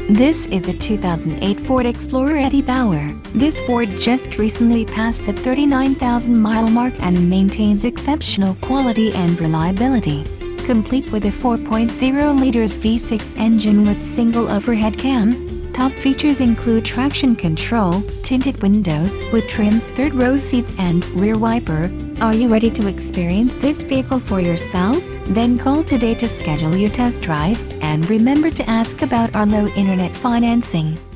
This is a 2008 Ford Explorer Eddie Bauer. This Ford just recently passed the 39,000-mile mark and maintains exceptional quality and reliability. Complete with a 4.0-liter V6 engine with single overhead cam, top features include traction control, tinted windows with trim third-row seats and rear wiper. Are you ready to experience this vehicle for yourself? Then call today to schedule your test drive, and remember to ask about our low internet financing.